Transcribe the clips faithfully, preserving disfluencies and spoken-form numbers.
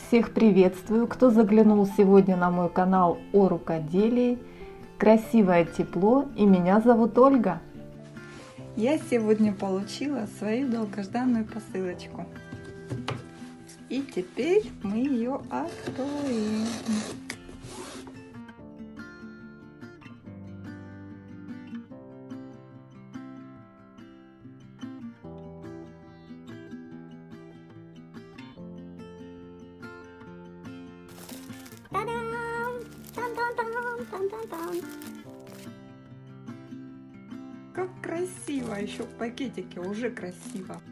Всех приветствую, кто заглянул сегодня на мой канал о рукоделии. Красивое тепло, и меня зовут Ольга. Я сегодня получила свою долгожданную посылочку. И теперь мы ее откроем. Как красиво, еще в пакетике уже красиво.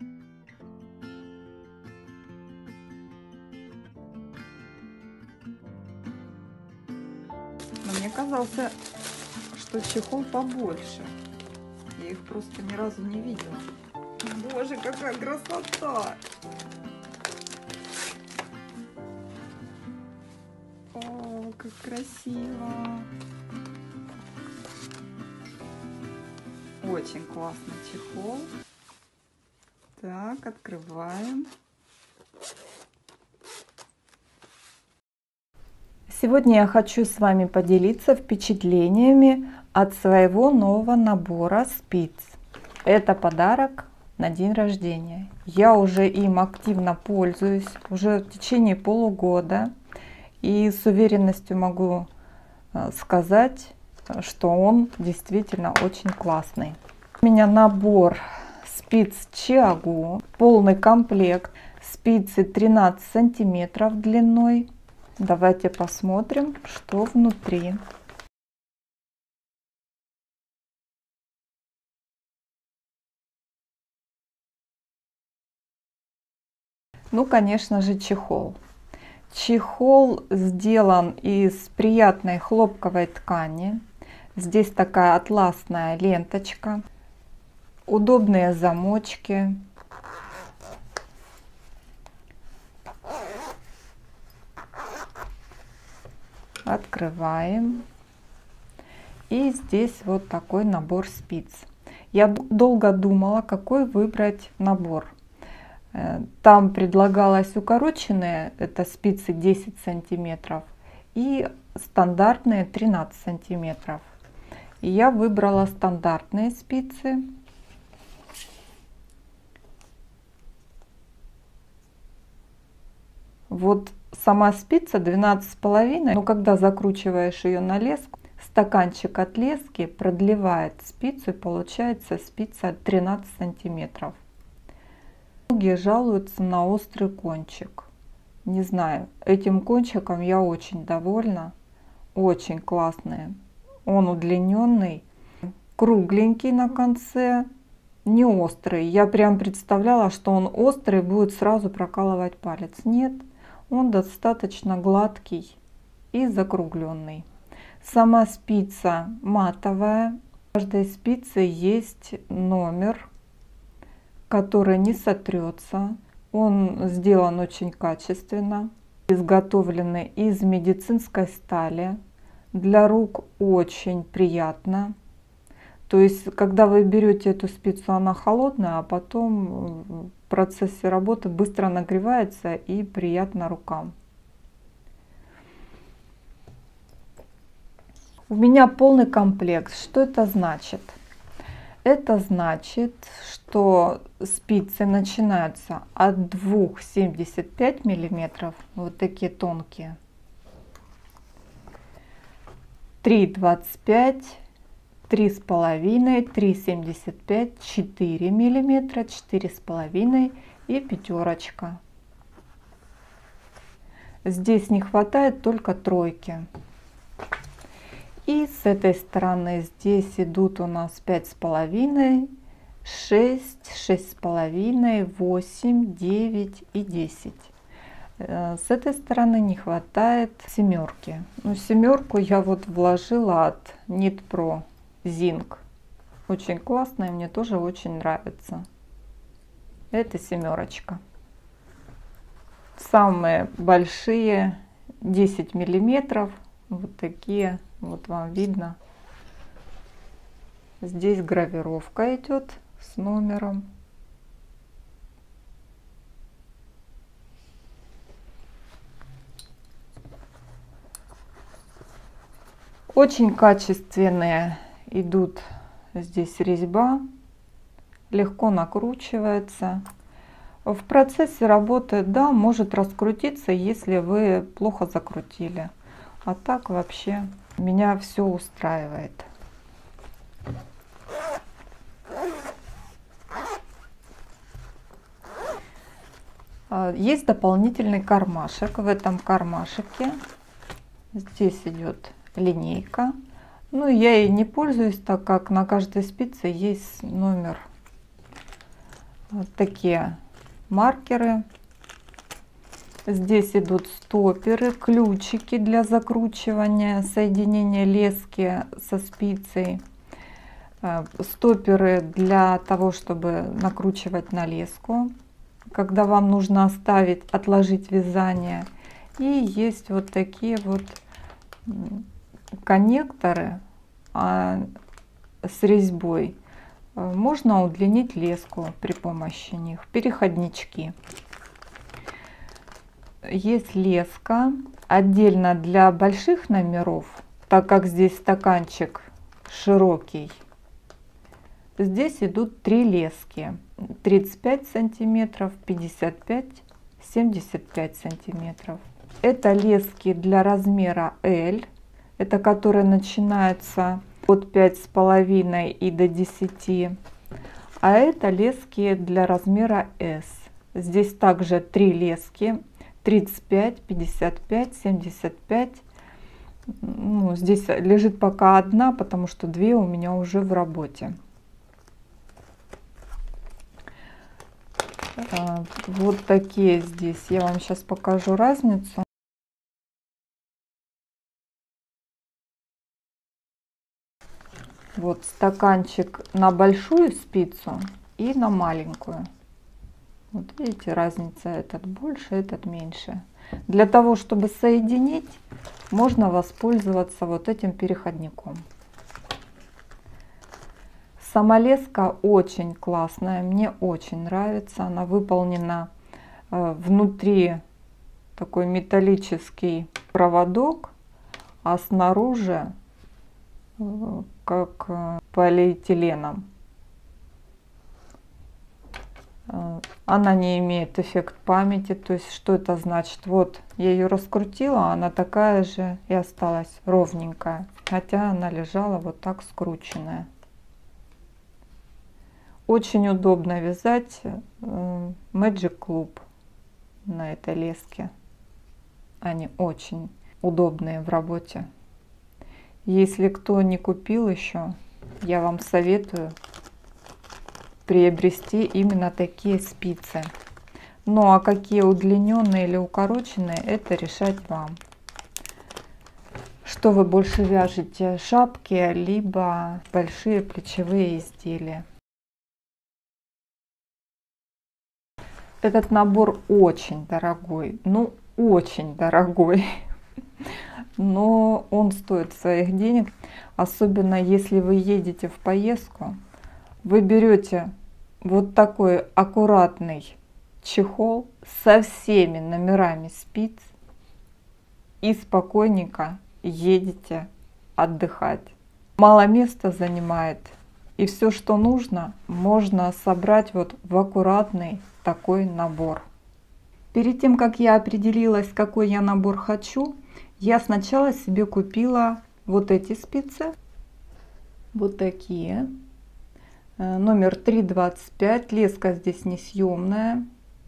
Но мне казался, что чехол побольше. Я их просто ни разу не видела. Боже, какая красота! О, как красиво! Очень классный чехол. Так, открываем. Сегодня я хочу с вами поделиться впечатлениями от своего нового набора спиц. Это подарок на день рождения. Я уже им активно пользуюсь уже в течение полугода. И с уверенностью могу сказать, что он действительно очень классный. У меня набор спиц Чиагу, полный комплект, спицы тринадцать сантиметров длиной. Давайте посмотрим, что внутри. Ну, конечно же, чехол. Чехол сделан из приятной хлопковой ткани. Здесь такая атласная ленточка, удобные замочки. Открываем. И здесь вот такой набор спиц. Я долго думала, какой выбрать набор. Там предлагалось укороченные, это спицы десять сантиметров, и стандартные тринадцать сантиметров. И я выбрала стандартные спицы. Вот сама спица двенадцать с половиной, но когда закручиваешь ее на леску, стаканчик от лески продлевает спицу, и получается спица тринадцать сантиметров. Многие жалуются на острый кончик. Не знаю, этим кончиком я очень довольна. Очень классный. Он удлиненный, кругленький на конце, не острый. Я прям представляла, что он острый, будет сразу прокалывать палец. Нет, он достаточно гладкий и закругленный. Сама спица матовая. В каждой спице есть номер, который не сотрется. Он сделан очень качественно, изготовленный из медицинской стали. Для рук очень приятно. То есть, когда вы берете эту спицу, она холодная, а потом в процессе работы быстро нагревается и приятно рукам. У меня полный комплект. Что это значит? Это значит, что спицы начинаются от двух семьдесят пять миллиметров, вот такие тонкие, три двадцать пять, три с половиной, три семьдесят пять, четыре миллиметра, четыре с половиной и пятерочка. Здесь не хватает только тройки. И с этой стороны здесь идут у нас пять с половиной, шесть, шесть с половиной, восемь, девять и десять. С этой стороны не хватает семерки. Ну, семерку я вот вложила от Нитпро Zinc. Очень классная, мне тоже очень нравится. Это семерочка. Самые большие десять миллиметров. Вот такие. Вот вам видно. Здесь гравировка идет с номером. Очень качественные идут здесь резьба, легко накручивается. В процессе работы, да, может раскрутиться, если вы плохо закрутили. А так вообще меня все устраивает. Есть дополнительный кармашек. В этом кармашеке здесь идет линейка. Ну, я ей не пользуюсь, так как на каждой спице есть номер. Вот такие маркеры. Здесь идут стоперы, ключики для закручивания, соединения лески со спицей. Стоперы для того, чтобы накручивать на леску, когда вам нужно оставить, отложить вязание. И есть вот такие вот коннекторы а, с резьбой. Можно удлинить леску при помощи них. Переходнички. Есть леска отдельно для больших номеров, так как здесь стаканчик широкий. Здесь идут три лески: тридцать пять сантиметров, пятьдесят пять, семьдесят пять сантиметров. Это лески для размера L, это которые начинаются от пяти с половиной и до десяти. А это лески для размера S. Здесь также три лески: тридцать пять, пятьдесят пять, семьдесят пять. Ну, здесь лежит пока одна, потому что две у меня уже в работе. Вот такие здесь. Я вам сейчас покажу разницу. Вот стаканчик на большую спицу и на маленькую. Вот видите, разница: этот больше, этот меньше. Для того, чтобы соединить, можно воспользоваться вот этим переходником. Сама леска очень классная, мне очень нравится. Она выполнена э, внутри такой металлический проводок, а снаружи э, как э, полиэтиленом. Она не имеет эффект памяти. То есть что это значит? Вот я ее раскрутила, она такая же и осталась ровненькая, хотя она лежала вот так скрученная. Очень удобно вязать Magic Club на этой леске. Они очень удобные в работе. Если кто не купил еще, я вам советую приобрести именно такие спицы. Ну а какие удлиненные или укороченные, это решать вам. Что вы больше вяжете: шапки либо большие плечевые изделия. Этот набор очень дорогой, ну очень дорогой, но он стоит своих денег, особенно если вы едете в поездку. Вы берете вот такой аккуратный чехол со всеми номерами спиц и спокойненько едете отдыхать. Мало места занимает, и все, что нужно, можно собрать вот в аккуратный такой набор. Перед тем, как я определилась, какой я набор хочу, я сначала себе купила вот эти спицы, вот такие. Номер три двадцать пять, леска здесь несъемная.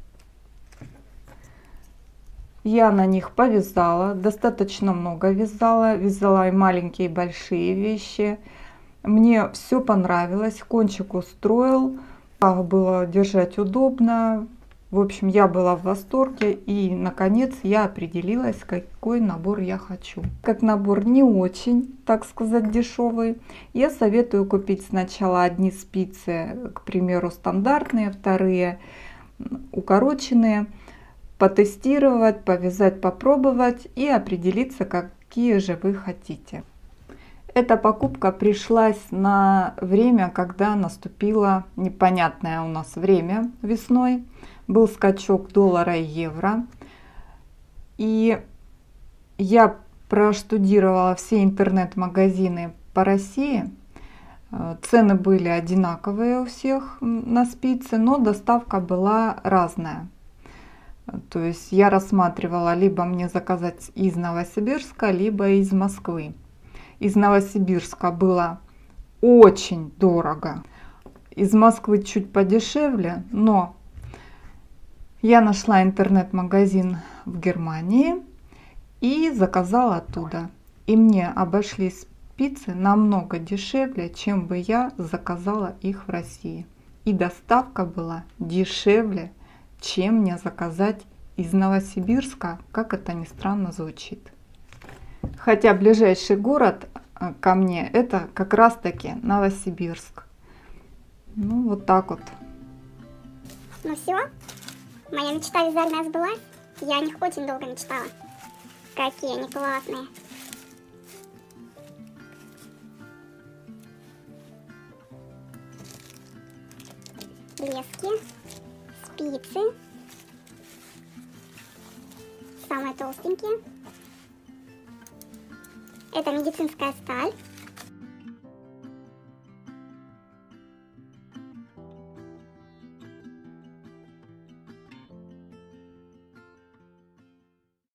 Я на них повязала, достаточно много вязала, вязала и маленькие, и большие вещи. Мне все понравилось, кончик устроил, было держать удобно. В общем, я была в восторге, и наконец я определилась, какой набор я хочу. Как набор не очень, так сказать, дешевый, я советую купить сначала одни спицы, к примеру, стандартные, вторые укороченные, потестировать, повязать, попробовать и определиться, какие же вы хотите. Эта покупка пришлась на время, когда наступило непонятное у нас время весной. Был скачок доллара и евро. И я проштудировала все интернет-магазины по России. Цены были одинаковые у всех на спицы, но доставка была разная. То есть я рассматривала, либо мне заказать из Новосибирска, либо из Москвы. Из Новосибирска было очень дорого. Из Москвы чуть подешевле, но я нашла интернет-магазин в Германии и заказала оттуда. И мне обошлись спицы намного дешевле, чем бы я заказала их в России. И доставка была дешевле, чем мне заказать из Новосибирска, как это ни странно звучит. Хотя ближайший город ко мне это как раз таки Новосибирск. Ну вот так вот. Ну все, моя мечта вязальная сбылась. Я о них очень долго мечтала. Какие они классные. Лески, спицы, самые толстенькие. Это медицинская сталь.